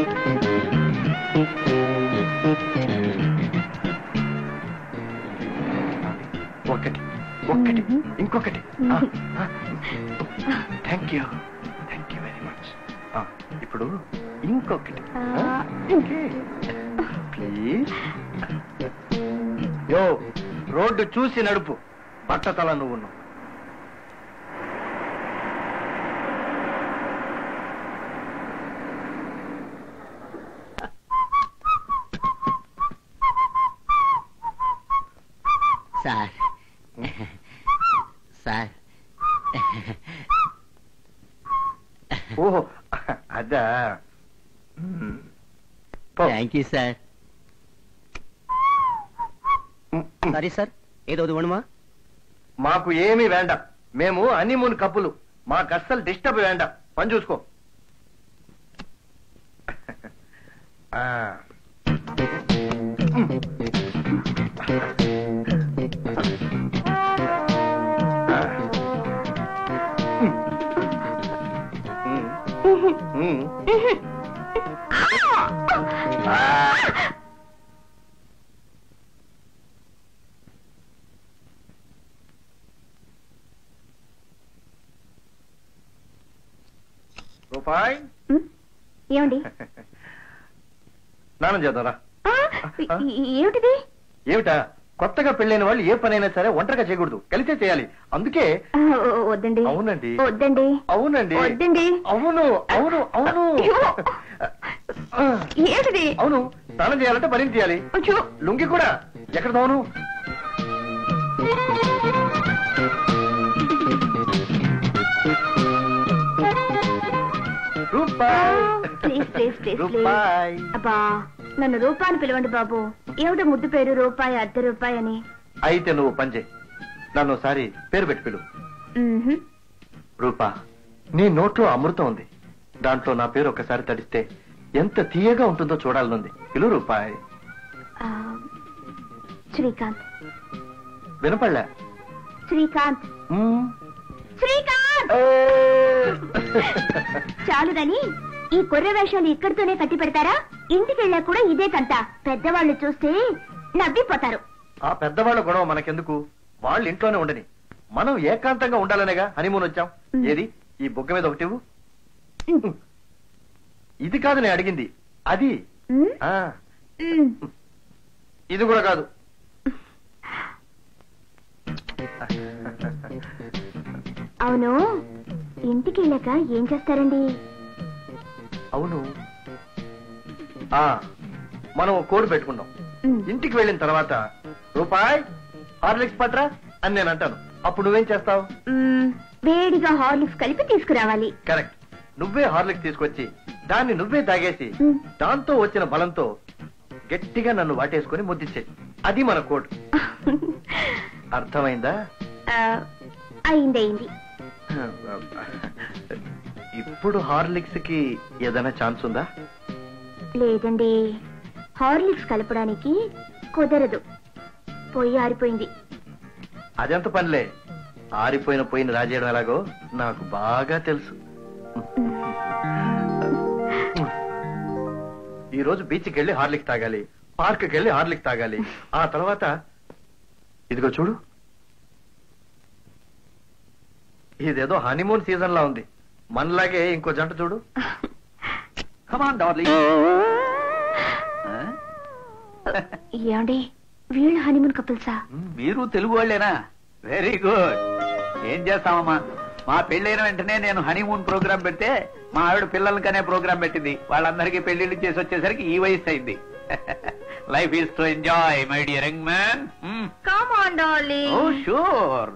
ఒకటి ఒక్కటి ఇంకొకటి. Thank you very much. ఇప్పుడు ఇంకొకటి ప్లీజ్. యో రోడ్డు చూసి నడుపు, బట్టతల నువ్వు. Sir sir. ఓహో అదా. Thank you sir. Sorry sir, ఏదో వేణుమా? మాకు ఏమీ వేండ, మేము హనీమూన్ కప్పులు, మాకు అస్సలు డిస్టర్బ్ వేండ. పని చూసుకో. రూపాయి ఏమండి? స్నానం చేద్దారా? ఏమిటిది? ఏమిటా? కొత్తగా పెళ్ళైన వాళ్ళు ఏ పనైనా సరే ఒంటరిగా చేయకూడదు, కలిసే చేయాలి. అందుకే. వద్దండి. అవునండి. వద్దండి. అవునండి. వద్దండి. అవును అవును అవును. ఏమిటిది? అవును, స్నానం చేయాలంటే పని చేయాలి. లుంగి కూడా ఎక్కడ తోను? అబ్బా, నన్ను రూపాయని పిలవండి బాబు. ఏమిటో ముద్దు పేరు రూపాయి, అర్ధ రూపాయి అని. అయితే నువ్వు పంచే, నన్ను ఒకసారి పేరు పెట్టి పిలు. రూపా, నీ నోట్లో అమృతం ఉంది, దాంట్లో నా పేరు ఒకసారి తడిస్తే ఎంత తీయగా ఉంటుందో చూడాలనుంది. పిలు రూపాయి. శ్రీకాంత్. వినపడలే? శ్రీకాంత్. శ్రీకాంత్. చాలు గాని ఈ కొర్ర వేషాలు ఇక్కడితోనే కట్టి పెడతారా? ఇంటికి వెళ్ళా కూడా ఇదే కంట. పెద్దవాళ్ళు చూస్తే నవ్విపోతారు. ఆ పెద్దవాళ్ళ గొడవ మనకెందుకు, వాళ్ళు ఇంట్లోనే ఉండని. మనం ఏకాంతంగా ఉండాలనేగా హనీమూన్ వచ్చాం. ఏది ఈ బుగ్గ మీద ఒకటి? ఇది కాదు నేను అడిగింది, అది. ఇది కూడా కాదు. అవును, ఇంటికి వెళ్ళాక ఏం చేస్తారండి? అవును, మనం కోడ్ పెట్టుకున్నాం. ఇంటికి వెళ్ళిన తర్వాత రూపాయి హార్లిక్స్ పట్రా అని నేను అంటాను. అప్పుడు నువ్వేం చేస్తావు? వేడిగా హార్లిక్స్ కలిపి తీసుకురావాలి. కరెక్ట్. నువ్వే హార్లిక్స్ తీసుకొచ్చి దాన్ని నువ్వే తాగేసి దాంతో వచ్చిన బలంతో గట్టిగా నన్ను వాటేసుకుని ముద్దిచ్చే. అది మన కోడ్. అర్థమైందా? అయింది. ఇప్పుడు హార్లిక్స్ కి ఏదైనా ఛాన్స్ ఉందా? లేదండి, హార్లిక్స్ కలపడానికి కుదరదు. పొయ్యి ఆరిపోయింది. అదెంత పనిలే, ఆరిపోయిన పొయ్యిని రాజేయడం ఎలాగో నాకు బాగా తెలుసు. ఈ రోజు బీచ్కి వెళ్ళి హార్లిక్స్ తాగాలి, పార్క్కి వెళ్ళి హార్లిక్స్ తాగాలి. ఆ తర్వాత ఇదిగో చూడు, ఇదేదో హనీమూన్ సీజన్ లా ఉంది. మనలాగే ఇంకో జంట చూడు. Come on darling. ఏమండి, వీళ్ళు హనీమూన్ కపుల్సా? మీరు తెలుగు వాళ్ళేనా? Very good. ఏం చేస్తామమ్మా, మా పెళ్ళైన వెంటనే నేను హనీమూన్ ప్రోగ్రామ్ పెడితే మా ఆవిడ పిల్లలకనే ప్రోగ్రామ్ పెట్టింది. వాళ్ళందరికీ పెళ్లిళ్ళు చేసి వచ్చేసరికి ఈ వయసు అయింది. Life is to enjoy my dear young man. Come on darling. Oh sure.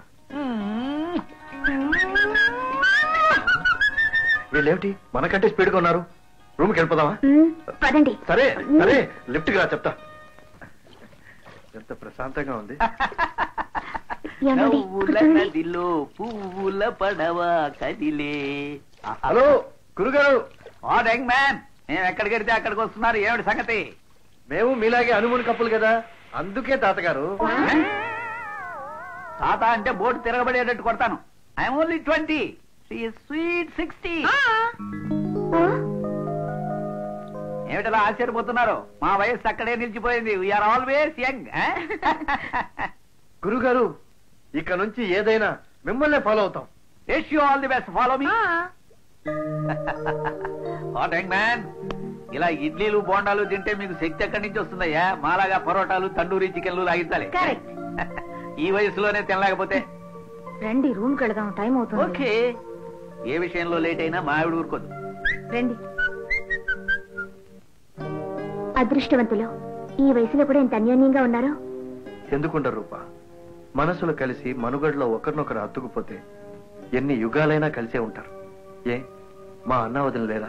వీళ్ళేమిటి మనకంటే స్పీడ్ గా ఉన్నారు? రూమ్కి వెళ్ళిపోదామా? పదండి. సరే సరే, లిఫ్ట్ కి రా, చెప్తా. ఎంత ప్రశాంతంగా ఉంది. నదిలో పువ్వుల పడవ కదిలే. హలో గురుగారు. యంగ్ మ్యాన్, నేను ఎక్కడికి వెళ్తే అక్కడికి వస్తున్నారు. ఏమిటి సంగతి? మేము మీలాగే హనీమూన్ కప్పులు కదా, అందుకే తాతగారు. తాత అంటే బోటు తిరగబడేటట్టు కొడతాను. I'm only 20. She is sweet 60. ఏమిటలా ఆశ్చర్యపోతున్నారు? మా వయస్సు అక్కడే నిలిచిపోయింది. We are always young. గురుగారు, ఇక నుంచి ఏదైనా మిమ్మల్నే ఫాలో అవుతాం. Wish you all the best. Follow me. What young man, ఇలా ఇడ్లీలు బోండాలు తింటే మీకు శక్తి ఎక్కడి నుంచి వస్తుందయ్యా? మాలాగా పరోటాలు తండూరి చికెన్లు లాగించాలి. ఈ వయసులోనే తినలేకపోతే రండి, రూమ్ కి వెళదాం, టైం అవుతుంది. ఓకే. ఏ విషయంలో లేట్ అయినా మా ఆవిడ ఊరుకోదు. రండి. అదృష్టవంతులు, ఈ వయసులో కూడా ఎంత అన్యోన్యంగా ఉన్నారో. ఎందుకుంటారు రూపా? మనసులు కలిసి మనుగడలో ఒకరినొకరు అత్తుకుపోతే ఎన్ని యుగాలైనా కలిసే ఉంటారు. ఏ మా అన్న వదిన లేరా?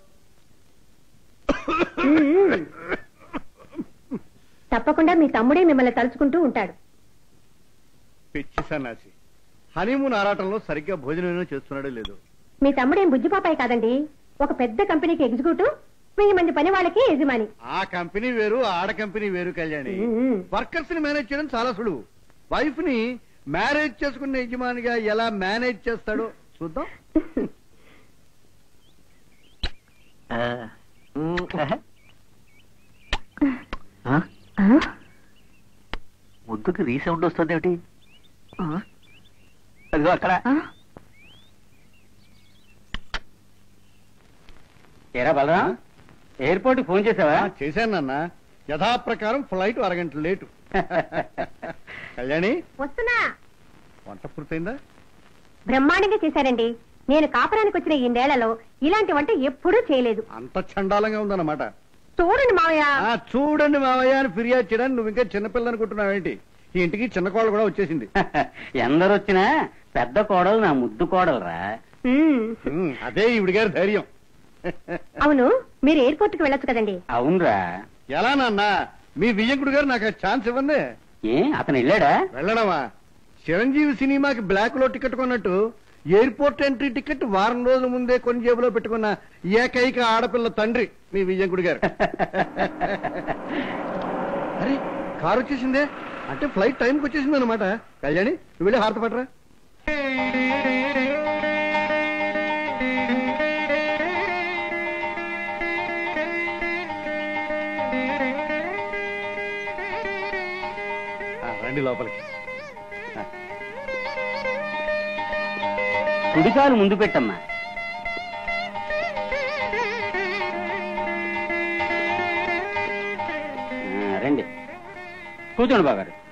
తప్పకుండా మీ తమ్ముడే మిమ్మల్ని తలుచుకుంటూ ఉంటాడు. పిచ్చి సన్నాసి, హనీమూన్ ఆరాటంలో సరిగ్గా భోజనం చేస్తున్నాడో లేదు. మీ తమ్ముడేం బుజ్జిపాపాయి కాదండి, ఒక పెద్ద కంపెనీకి ఎగ్జిక్యూటివ్, 1000 మంది పని వాళ్ళకి యజమాని. ఆ కంపెనీ వేరు, ఆడ కంపెనీ వేరు కళ్యాణి. వర్కర్స్ ని మేనేజ్ చేయడం చాలా సులువు. వైఫ్ ని మ్యారేజ్ చేసుకున్న యజమానిగా ఎలా మేనేజ్ చేస్తాడో చూద్దాం. ముద్దుకి రీసౌండ్ వస్తుంది ఏమిటి? అదిగో అక్కడ. ఏరా బలరా, ఎయిర్పోర్ట్ ఫోన్ చేసావా? చేశాను నాన్న, యథాప్రకారం ఫ్లైట్ అరగంట లేటు. కళ్యాణి, వస్తున్నా. వంట పూర్తయిందా? బ్రహ్మాండంగా చేశారండి. నేను కాపురానికి వచ్చిన ఈ నేలలో ఇలాంటి వంట ఎప్పుడూ చేయలేదు. అంత చండాలంగా ఉందన్నమాట. చూడండి మావయ్య. చూడండి మావయ్య అని ఫిర్యాదు చేయడానికి నువ్వు ఇంకా చిన్నపిల్ల అనుకుంటున్నావేంటి? ఈ ఇంటికి చిన్న కోడలు కూడా వచ్చేసింది. ఎందరు వచ్చినా పెద్ద కోడలు నా ముద్దు కోడలురా. అదే ఈవిడి గారి ధైర్యం. అవును, మీరు ఎయిర్పోర్ట్ కి వెళ్ళొచ్చు కదండి. అవునరా. ఎలా నాన్న, మీ వియ్యంకుడు గారు నాకు ఛాన్స్ ఇవ్వండి. ఏ అతను వెళ్ళాడా? వెళ్ళడమా? చిరంజీవి సినిమాకి బ్లాక్ లో టికెట్ కొన్నట్టు ఎయిర్పోర్ట్ ఎంట్రీ టికెట్ వారం రోజుల ముందే కొన్ని జేబులో పెట్టుకున్న ఏకైక ఆడపిల్ల తండ్రి మీ విజయంకుడి గారు. అరే, కారు వచ్చేసిందే, అంటే ఫ్లైట్ టైంకి వచ్చేసింది అనమాట. కళ్యాణి, నువ్వు వెళ్ళి హారత పట్టరా. రండి లోపలికి. కుడికాలు ముందు పెట్టమ్మా. రండి, కూర్చోండి బాగారు.